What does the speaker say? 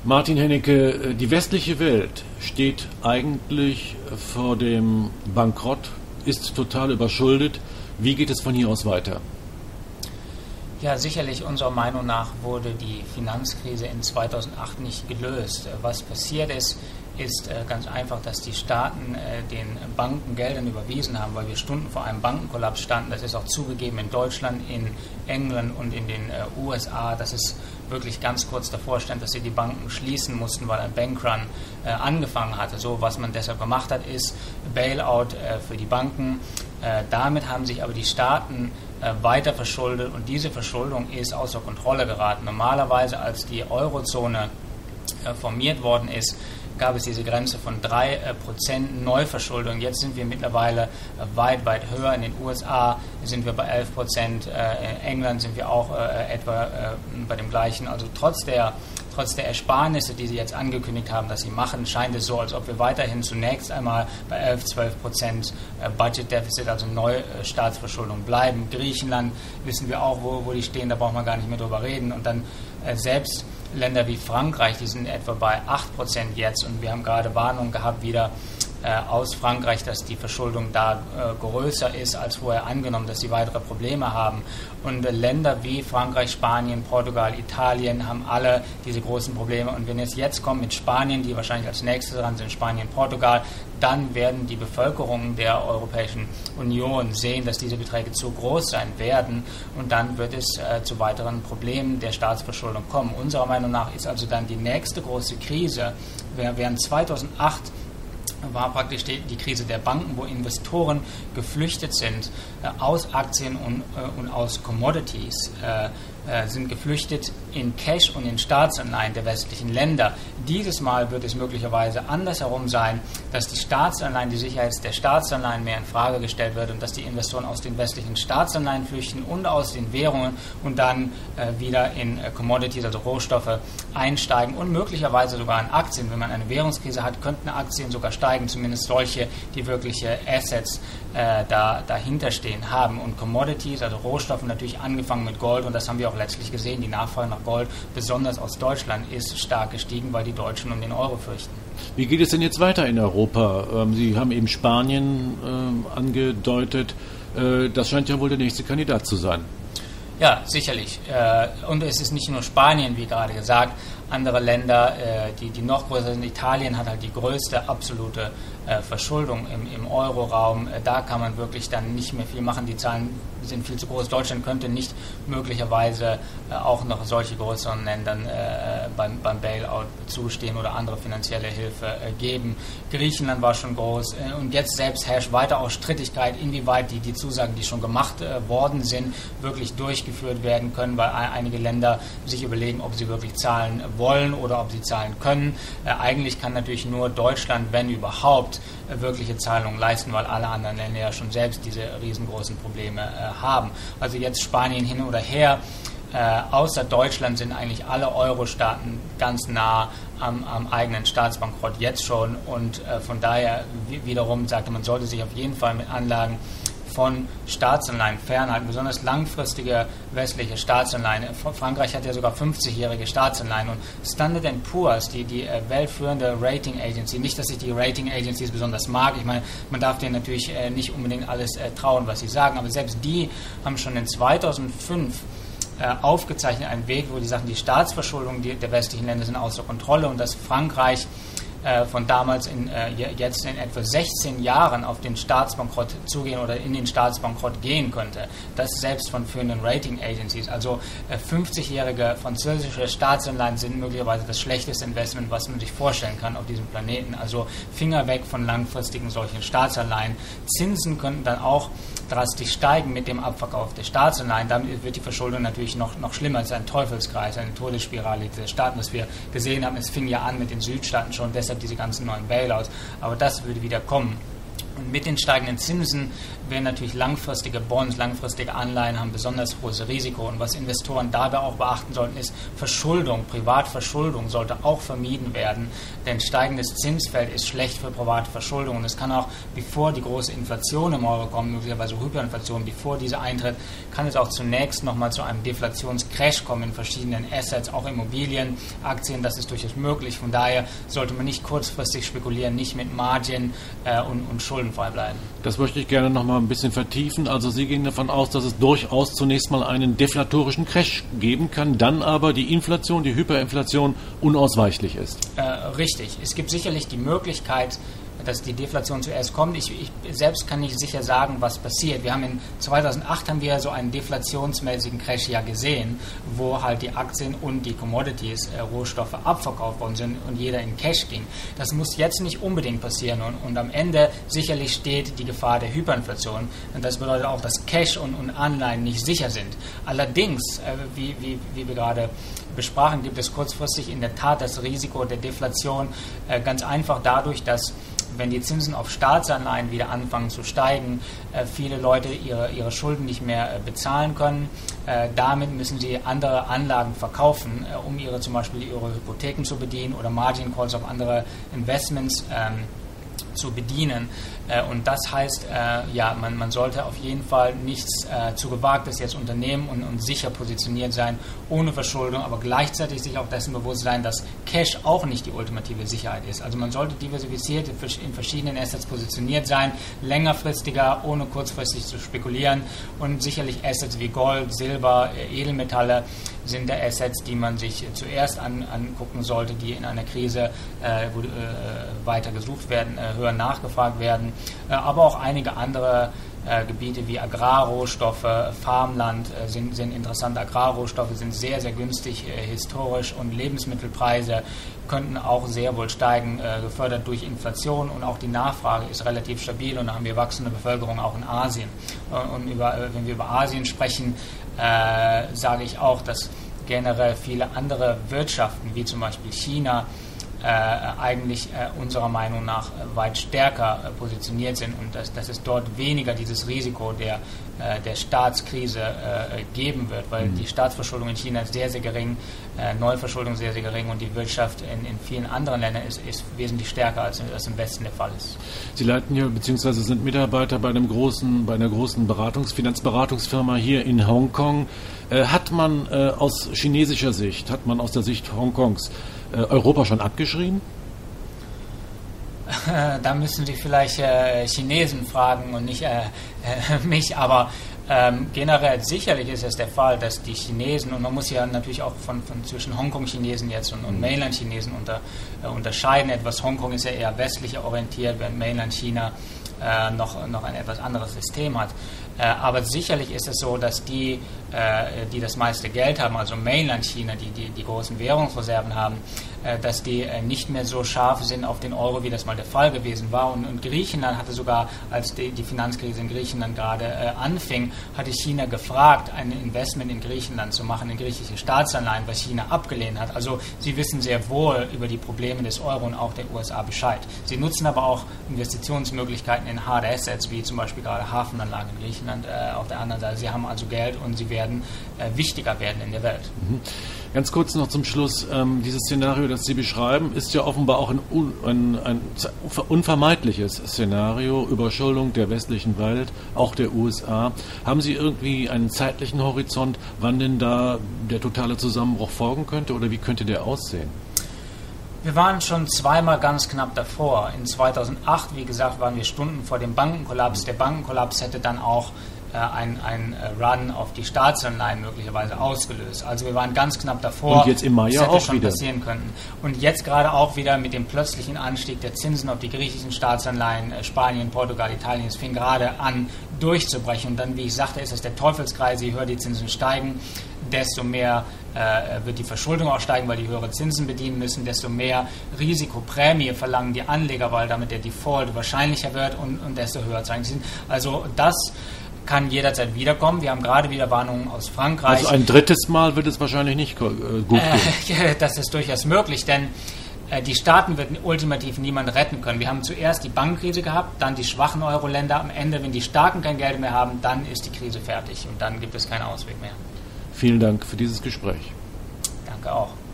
Martin Hennecke, die westliche Welt steht eigentlich vor dem Bankrott, ist total überschuldet. Wie geht es von hier aus weiter? Ja, sicherlich unserer Meinung nach wurde die Finanzkrise in 2008 nicht gelöst. Was passiert ist ganz einfach, dass die Staaten den Banken Geldern überwiesen haben, weil wir Stunden vor einem Bankenkollaps standen. Das ist auch zugegeben in Deutschland, in England und in den USA, dass es wirklich ganz kurz davor stand, dass sie die Banken schließen mussten, weil ein Bankrun angefangen hatte. So, was man deshalb gemacht hat, ist Bailout für die Banken. Damit haben sich aber die Staaten weiter verschuldet und diese Verschuldung ist außer Kontrolle geraten. Normalerweise, als die Eurozone formiert worden ist, gab es diese Grenze von 3% Neuverschuldung. Jetzt sind wir mittlerweile weit, weit höher. In den USA sind wir bei 11%, in England sind wir auch etwa bei dem gleichen. Also trotz der Ersparnisse, die Sie jetzt angekündigt haben, dass Sie machen, scheint es so, als ob wir weiterhin zunächst einmal bei 11-12% Budget Deficit, also Neustaatsverschuldung bleiben. Griechenland wissen wir auch, wo die stehen, da braucht man gar nicht mehr drüber reden. Und dann selbst Länder wie Frankreich, die sind etwa bei 8% jetzt und wir haben gerade Warnungen gehabt wieder aus Frankreich, dass die Verschuldung da größer ist als vorher angenommen, dass sie weitere Probleme haben. Und Länder wie Frankreich, Spanien, Portugal, Italien haben alle diese großen Probleme. Und wenn es jetzt kommt mit Spanien, die wahrscheinlich als nächstes dran sind, Spanien, Portugal, dann werden die Bevölkerungen der Europäischen Union sehen, dass diese Beträge zu groß sein werden und dann wird es zu weiteren Problemen der Staatsverschuldung kommen. Unserer Meinung nach ist also dann die nächste große Krise, während 2008 war praktisch die Krise der Banken, wo Investoren geflüchtet sind aus Aktien und aus Commodities, sind geflüchtet in Cash und in Staatsanleihen der westlichen Länder. Dieses Mal wird es möglicherweise andersherum sein, dass die Staatsanleihen, die Sicherheit der Staatsanleihen mehr in Frage gestellt wird und dass die Investoren aus den westlichen Staatsanleihen flüchten und aus den Währungen und dann wieder in Commodities, also Rohstoffe, einsteigen und möglicherweise sogar in Aktien. Wenn man eine Währungskrise hat, könnten Aktien sogar steigen, zumindest solche, die wirkliche Assets dahinter stehen haben. Und Commodities, also Rohstoffe, natürlich angefangen mit Gold und das haben wir auch letztlich gesehen, die Nachfrage nach Gold, besonders aus Deutschland, ist stark gestiegen, weil die Deutschen um den Euro fürchten. Wie geht es denn jetzt weiter in Europa? Sie haben eben Spanien angedeutet. Das scheint ja wohl der nächste Kandidat zu sein. Ja, sicherlich. Und es ist nicht nur Spanien, wie gerade gesagt, andere Länder, die noch größer sind. Italien hat halt die größte absolute Verschuldung im Euroraum. Da kann man wirklich dann nicht mehr viel machen. Die Zahlen sind viel zu groß. Deutschland könnte nicht möglicherweise auch noch solche größeren Ländern beim Bailout zustehen oder andere finanzielle Hilfe geben. Griechenland war schon groß und jetzt selbst herrscht weiter auch Strittigkeit, inwieweit die Zusagen, die schon gemacht worden sind, wirklich durchgeführt werden können, weil einige Länder sich überlegen, ob sie wirklich zahlen wollen oder ob sie zahlen können. Eigentlich kann natürlich nur Deutschland, wenn überhaupt, wirkliche Zahlungen leisten, weil alle anderen Länder ja schon selbst diese riesengroßen Probleme haben. Also jetzt Spanien hin oder her. Außer Deutschland sind eigentlich alle Euro-Staaten ganz nah am eigenen Staatsbankrott jetzt schon und von daher wiederum sagte man, sollte sich auf jeden Fall mit Anlagen von Staatsanleihen fernhalten, besonders langfristige westliche Staatsanleihen. Frankreich hat ja sogar 50-jährige Staatsanleihen und Standard & Poor's, die weltführende Rating Agency, nicht, dass ich die Rating Agencies besonders mag, ich meine, man darf denen natürlich nicht unbedingt alles trauen, was sie sagen, aber selbst die haben schon in 2005 aufgezeichnet einen Weg, wo die sagen, die Staatsverschuldung der westlichen Länder sind außer Kontrolle und dass Frankreich von damals jetzt in etwa 16 Jahren auf den Staatsbankrott zugehen oder in den Staatsbankrott gehen könnte. Das selbst von führenden Rating Agencies. Also 50-jährige französische Staatsanleihen sind möglicherweise das schlechteste Investment, was man sich vorstellen kann auf diesem Planeten. Also Finger weg von langfristigen solchen Staatsanleihen. Zinsen könnten dann auch drastisch steigen mit dem Abverkauf der Staatsanleihen. Damit wird die Verschuldung natürlich noch schlimmer. Es ist ein Teufelskreis, eine Todesspirale der Staaten, das wir gesehen haben. Es fing ja an mit den Südstaaten schon, deshalb diese ganzen neuen Bailouts. Aber das würde wieder kommen. Und mit den steigenden Zinsen werden natürlich langfristige Bonds, langfristige Anleihen haben besonders hohes Risiko. Und was Investoren dabei auch beachten sollten, ist Verschuldung, Privatverschuldung sollte auch vermieden werden. Denn steigendes Zinsfeld ist schlecht für private Verschuldung. Und es kann auch, bevor die große Inflation im Euro kommt, möglicherweise Hyperinflation, bevor diese eintritt, kann es auch zunächst nochmal zu einem Deflationscrash kommen in verschiedenen Assets, auch Immobilien, Aktien, das ist durchaus möglich. Von daher sollte man nicht kurzfristig spekulieren, nicht mit Margin und schuldenfrei bleiben. Das möchte ich gerne noch mal ein bisschen vertiefen. Also Sie gehen davon aus, dass es durchaus zunächst mal einen deflatorischen Crash geben kann, dann aber die Inflation, die Hyperinflation unausweichlich ist. Richtig. Es gibt sicherlich die Möglichkeit, dass die Deflation zuerst kommt. Ich selbst kann nicht sicher sagen, was passiert. Wir haben in 2008 haben wir so einen deflationsmäßigen Crash ja gesehen, wo halt die Aktien und die Commodities, Rohstoffe abverkauft worden sind und jeder in Cash ging. Das muss jetzt nicht unbedingt passieren und am Ende sicherlich steht die Gefahr der Hyperinflation. Und das bedeutet auch, dass Cash und Anleihen nicht sicher sind. Allerdings, wie wir gerade besprachen, gibt es kurzfristig in der Tat das Risiko der Deflation ganz einfach dadurch, dass wenn die Zinsen auf Staatsanleihen wieder anfangen zu steigen, viele Leute ihre Schulden nicht mehr bezahlen können. Damit müssen sie andere Anlagen verkaufen, um zum Beispiel ihre Hypotheken zu bedienen oder Margin Calls auf andere Investments zu bedienen. Und das heißt, man sollte auf jeden Fall nichts zu Gewagtes jetzt unternehmen und sicher positioniert sein, ohne Verschuldung, aber gleichzeitig sich auch dessen bewusst sein, dass Cash auch nicht die ultimative Sicherheit ist. Also man sollte diversifiziert in verschiedenen Assets positioniert sein, längerfristiger, ohne kurzfristig zu spekulieren, und sicherlich Assets wie Gold, Silber, Edelmetalle sind der Assets, die man sich zuerst angucken sollte, die in einer Krise weiter gesucht werden, höher nachgefragt werden, aber auch einige andere Gebiete wie Agrarrohstoffe, Farmland sind interessante. Agrarrohstoffe sind sehr, sehr günstig historisch und Lebensmittelpreise könnten auch sehr wohl steigen, gefördert durch Inflation, und auch die Nachfrage ist relativ stabil und da haben wir wachsende Bevölkerung auch in Asien. Und wenn wir über Asien sprechen, sage ich auch, dass generell viele andere Wirtschaften, wie zum Beispiel China, eigentlich unserer Meinung nach weit stärker positioniert sind und dass es dort weniger dieses Risiko der Staatskrise geben wird, weil die Staatsverschuldung in China ist sehr, sehr gering, Neuverschuldung sehr, sehr gering, und die Wirtschaft in vielen anderen Ländern ist wesentlich stärker, als das im Westen der Fall ist. Sie leiten ja bzw. sind Mitarbeiter bei einer großen Finanzberatungsfirma hier in Hongkong. Hat man aus chinesischer Sicht, hat man aus der Sicht Hongkongs Europa schon abgeschrieben? Da müssen Sie vielleicht Chinesen fragen und nicht mich, aber generell sicherlich ist es der Fall, dass die Chinesen, und man muss ja natürlich auch von zwischen Hongkong-Chinesen jetzt und Mainland-Chinesen unterscheiden. Hongkong ist ja eher westlicher orientiert, während Mainland-China noch ein etwas anderes System hat. Aber sicherlich ist es so, dass die das meiste Geld haben, also Mainland-China, die großen Währungsreserven haben, dass die nicht mehr so scharf sind auf den Euro, wie das mal der Fall gewesen war. Und Griechenland hatte sogar, als die Finanzkrise in Griechenland gerade anfing, hatte China gefragt, ein Investment in Griechenland zu machen, in griechische Staatsanleihen, was China abgelehnt hat. Also sie wissen sehr wohl über die Probleme des Euro und auch der USA Bescheid. Sie nutzen aber auch Investitionsmöglichkeiten in Hard Assets, wie zum Beispiel gerade Hafenanlagen in Griechenland. Auf der anderen Seite, sie haben also Geld und sie werden wichtiger werden in der Welt. Ganz kurz noch zum Schluss, dieses Szenario, das Sie beschreiben, ist ja offenbar auch ein unvermeidliches Szenario, Überschuldung der westlichen Welt, auch der USA. Haben Sie irgendwie einen zeitlichen Horizont, wann denn da der totale Zusammenbruch folgen könnte, oder wie könnte der aussehen? Wir waren schon zweimal ganz knapp davor. In 2008, wie gesagt, waren wir Stunden vor dem Bankenkollaps. Der Bankenkollaps hätte dann auch ein Run auf die Staatsanleihen möglicherweise ausgelöst. Also wir waren ganz knapp davor. Und jetzt im Mai ja auch schon wieder passieren könnten. Und jetzt gerade auch wieder mit dem plötzlichen Anstieg der Zinsen auf die griechischen Staatsanleihen, Spanien, Portugal, Italien. Es fing gerade an durchzubrechen. Und dann, wie ich sagte, ist es der Teufelskreis. Je höher die Zinsen steigen, desto mehr wird die Verschuldung auch steigen, weil die höhere Zinsen bedienen müssen, desto mehr Risikoprämie verlangen die Anleger, weil damit der Default wahrscheinlicher wird und desto höher zeigen sie. Also das kann jederzeit wiederkommen. Wir haben gerade wieder Warnungen aus Frankreich. Also ein drittes Mal wird es wahrscheinlich nicht gut gehen. Das ist durchaus möglich, denn Die Staaten wird ultimativ niemand retten können. Wir haben zuerst die Bankenkrise gehabt, dann die schwachen Euro-Länder. Am Ende, wenn die Starken kein Geld mehr haben, dann ist die Krise fertig und dann gibt es keinen Ausweg mehr. Vielen Dank für dieses Gespräch. Danke auch.